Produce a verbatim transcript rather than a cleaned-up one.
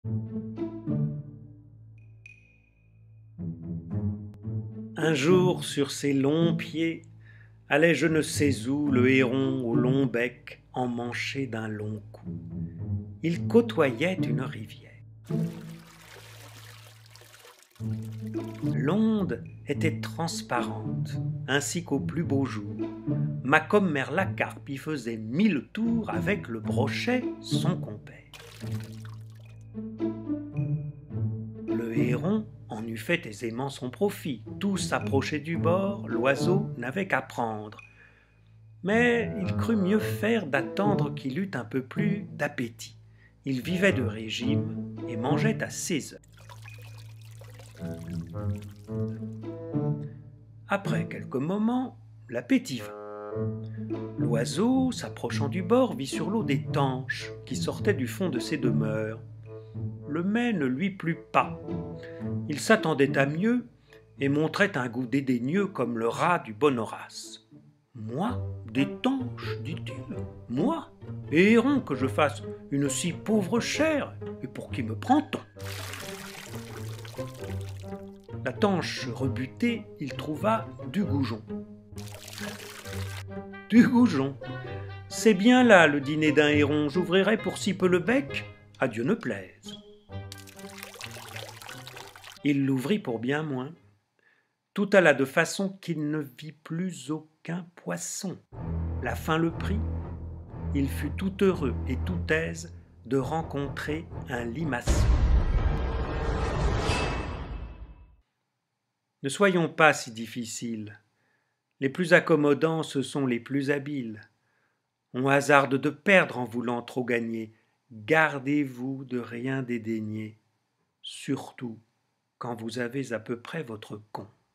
Un jour, sur ses longs pieds, allait je ne sais où le héron au long bec emmanché d'un long cou. Il côtoyait une rivière. L'onde était transparente, ainsi qu'au plus beau jour. Macom Merlacarpe y faisait mille tours avec le brochet, son compère. Le héron en eût fait aisément son profit. Tout s'approchait du bord, l'oiseau n'avait qu'à prendre. Mais il crut mieux faire d'attendre qu'il eût un peu plus d'appétit. Il vivait de régime et mangeait à ses heures. Après quelques moments, l'appétit vint. L'oiseau, s'approchant du bord, vit sur l'eau des tanches qui sortaient du fond de ses demeures. Le mets ne lui plut pas. Il s'attendait à mieux et montrait un goût dédaigneux comme le rat du bon Horace. « Moi, des tanches, dit-il, moi, et héron que je fasse une si pauvre chair, et pour qui me prend-on » La tanche rebutée, il trouva du goujon. Du goujon, c'est bien là le dîner d'un héron, j'ouvrirai pour si peu le bec, à Dieu ne plaise. Il l'ouvrit pour bien moins. Tout alla de façon qu'il ne vit plus aucun poisson. La faim le prit. Il fut tout heureux et tout aise de rencontrer un limaçon. Ne soyons pas si difficiles. Les plus accommodants, ce sont les plus habiles. On hasarde de perdre en voulant trop gagner. Gardez-vous de rien dédaigner, surtout quand vous avez à peu près votre compte.